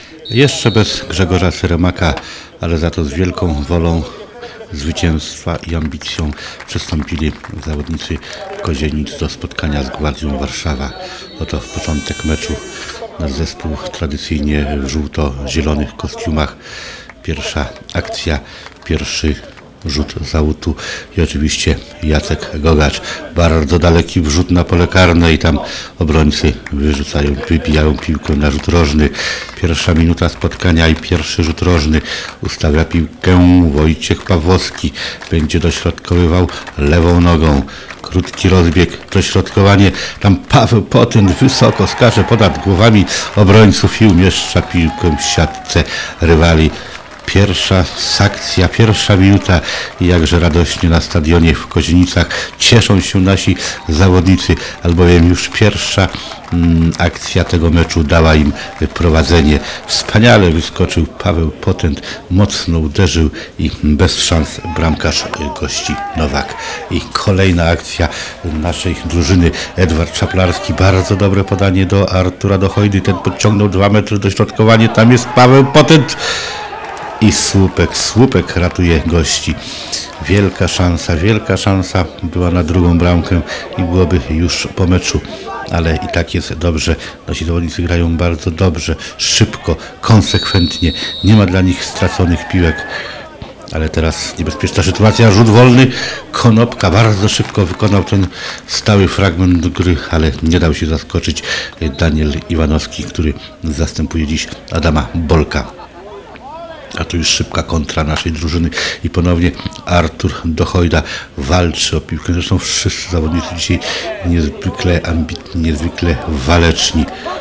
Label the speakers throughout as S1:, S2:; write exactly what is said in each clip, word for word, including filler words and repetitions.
S1: Jeszcze bez Grzegorza Syremaka, ale za to z wielką wolą zwycięstwa i ambicją przystąpili zawodnicy Kozienic do spotkania z Gwardią Warszawa. Oto początek meczu. Nasz zespół tradycyjnie w żółto-zielonych kostiumach. Pierwsza akcja, pierwszy rzut z autu i oczywiście Jacek Gogacz. Bardzo daleki wrzut na pole karne i tam obrońcy wyrzucają, wybijają piłkę na rzut rożny. Pierwsza minuta spotkania i pierwszy rzut rożny. Ustawia piłkę Wojciech Pawłowski. Będzie dośrodkowywał lewą nogą. Krótki rozbieg, dośrodkowanie. Tam Paweł Potent wysoko skacze ponad głowami obrońców i umieszcza piłkę w siatce rywali. Pierwsza akcja, pierwsza minuta i jakże radośnie na stadionie w Kozienicach cieszą się nasi zawodnicy, albowiem już pierwsza mm, akcja tego meczu dała im prowadzenie. Wspaniale wyskoczył Paweł Potent, mocno uderzył i bez szans bramkarz gości Nowak. I kolejna akcja naszej drużyny, Edward Czaplarski, bardzo dobre podanie do Artura Dochojdy, ten podciągnął dwa metry dośrodkowanie, tam jest Paweł Potent. I słupek, słupek ratuje gości. Wielka szansa, wielka szansa była na drugą bramkę i byłoby już po meczu. Ale i tak jest dobrze. Nasi zawodnicy grają bardzo dobrze, szybko, konsekwentnie. Nie ma dla nich straconych piłek. Ale teraz niebezpieczna sytuacja, rzut wolny. Konopka bardzo szybko wykonał ten stały fragment gry, ale nie dał się zaskoczyć Daniel Iwanowski, który zastępuje dziś Adama Bolka. A tu już szybka kontra naszej drużyny i ponownie Artur Dochojda walczy o piłkę. Zresztą wszyscy zawodnicy dzisiaj niezwykle ambitni, niezwykle waleczni.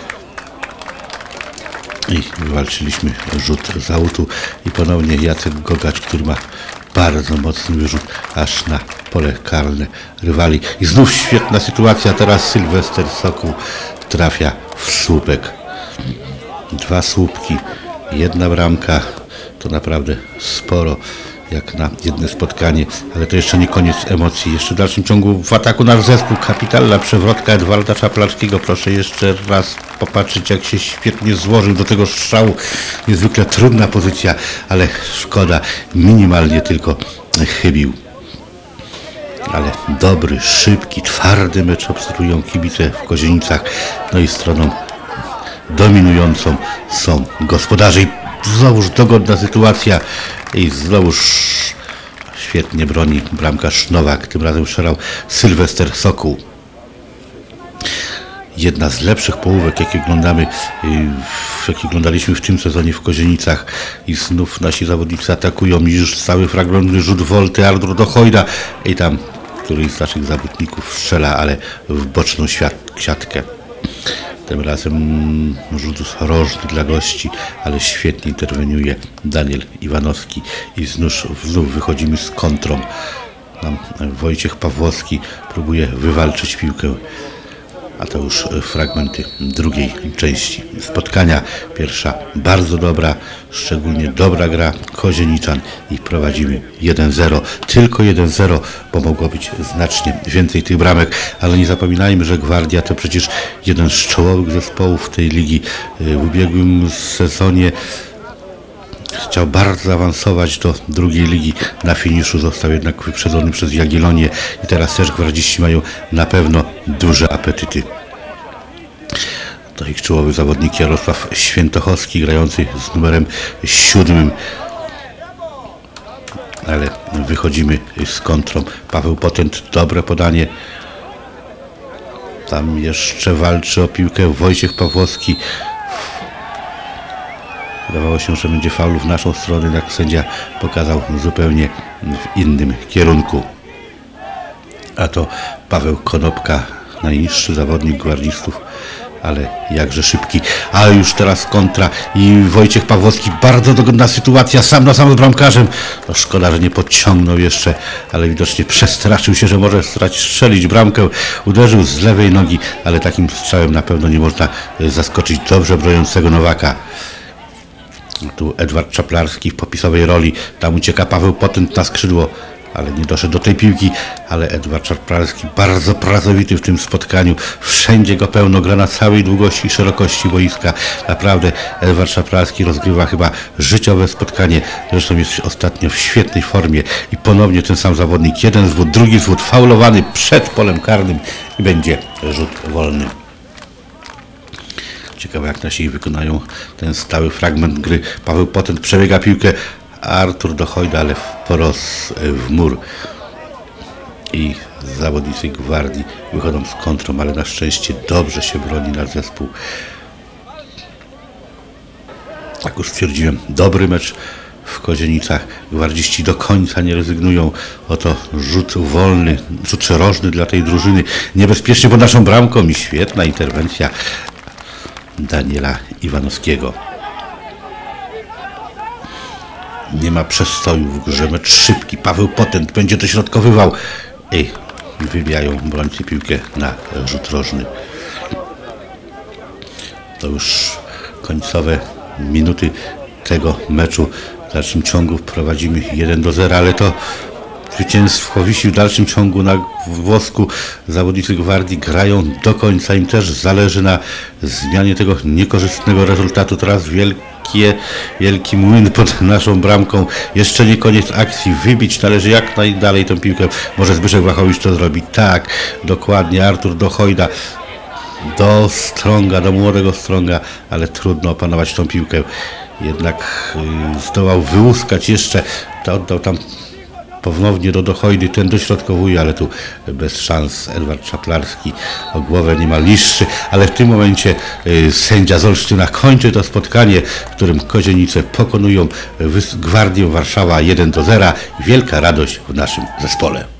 S1: I wywalczyliśmy rzut z autu i ponownie Jacek Gogacz, który ma bardzo mocny wyrzut aż na pole karne rywali. I znów świetna sytuacja, teraz Sylwester Sokół trafia w słupek. Dwa słupki, jedna bramka. To naprawdę sporo jak na jedno spotkanie, ale to jeszcze nie koniec emocji. Jeszcze w dalszym ciągu w ataku nasz zespół, kapitalna przewrotka Edwarda Czaplarskiego. Proszę jeszcze raz popatrzeć, jak się świetnie złożył do tego strzału. Niezwykle trudna pozycja, ale szkoda, minimalnie tylko chybił. Ale dobry, szybki, twardy mecz obserwują kibice w Kozienicach. No i stroną dominującą są gospodarze. I znowuż dogodna sytuacja i znowuż świetnie broni bramkarz Nowak. Tym razem strzelał Sylwester Sokół. Jedna z lepszych połówek, jakie oglądamy, jakie oglądaliśmy w tym sezonie w Kozienicach. I znów nasi zawodnicy atakują i już cały fragment rzut wolty Artur Dochojda i tam któryś z naszych zawodników strzela, ale w boczną siatkę. Tym razem rzut rożny dla gości, ale świetnie interweniuje Daniel Iwanowski i znów, znów wychodzimy z kontrą. Tam Wojciech Pawłowski próbuje wywalczyć piłkę, a to już fragmenty drugiej części spotkania. Pierwsza bardzo dobra, szczególnie dobra gra Kozieniczan i prowadzimy jeden zero. Tylko jeden zero, bo mogło być znacznie więcej tych bramek, ale nie zapominajmy, że Gwardia to przecież jeden z czołowych zespołów tej ligi. W ubiegłym sezonie chciał bardzo zaawansować do drugiej ligi. Na finiszu został jednak wyprzedzony przez Jagiellonię i teraz też gwardziści mają na pewno duże apetyty. To ich czołowy zawodnik Jarosław Świętochowski, grający z numerem siódmym. Ale wychodzimy z kontrą. Paweł Potent, dobre podanie. Tam jeszcze walczy o piłkę Wojciech Pawłowski. Wydawało się, że będzie faul w naszą stronę, jak sędzia pokazał zupełnie w innym kierunku. A to Paweł Konopka, najniższy zawodnik gwardzistów, ale jakże szybki. A już teraz kontra i Wojciech Pawłowski, bardzo dogodna sytuacja, sam na sam z bramkarzem. No szkoda, że nie podciągnął jeszcze, ale widocznie przestraszył się, że może strzelić bramkę. Uderzył z lewej nogi, ale takim strzałem na pewno nie można zaskoczyć dobrze broniącego Nowaka. Tu Edward Czaplarski w popisowej roli. Tam ucieka Paweł Potent na skrzydło. ale nie doszedł do tej piłki, ale Edward Szaplarski bardzo pracowity w tym spotkaniu, wszędzie go pełno, gra na całej długości i szerokości boiska. Naprawdę Edward Szaplarski rozgrywa chyba życiowe spotkanie, zresztą jest ostatnio w świetnej formie i ponownie ten sam zawodnik, jeden zwód, drugi zwód, faulowany przed polem karnym i będzie rzut wolny. Ciekawe, jak nasi wykonają ten stały fragment gry. Paweł Potent przebiega piłkę, Artur Dochojda, ale wprost w mur. I zawodnicy Gwardii wychodzą z kontrą, ale na szczęście dobrze się broni nasz zespół. Jak już stwierdziłem, dobry mecz w Kozienicach. Gwardziści do końca nie rezygnują. Oto rzut wolny, rzut rożny dla tej drużyny. Niebezpieczny pod naszą bramką i świetna interwencja Daniela Iwanowskiego. Nie ma przestoju w grze, mecz szybki. Paweł Potent będzie dośrodkowywał i wybijają obrońcy piłkę na rzut rożny. To już końcowe minuty tego meczu. W dalszym ciągu prowadzimy jeden do zera, ale to zwycięstwo wisi w dalszym ciągu na włosku. Zawodnicy Gwardii grają do końca, im też zależy na zmianie tego niekorzystnego rezultatu. Teraz wielkie, wielki młyn pod naszą bramką. Jeszcze nie koniec akcji. Wybić należy jak najdalej tę piłkę. Może Zbyszek Wachowicz to zrobi. Tak, dokładnie. Artur Dochojda do Stronga, do młodego Stronga, ale trudno opanować tą piłkę. Jednak yy, zdołał wyłuskać jeszcze, to oddał tam ponownie do Dochojdy, ten dośrodkowuje, ale tu bez szans Edward Szaplarski o głowę niemal niższy, ale w tym momencie yy, sędzia z Olsztyna kończy to spotkanie, w którym Kozienice pokonują Gwardię Warszawa jeden do zera. Wielka radość w naszym zespole.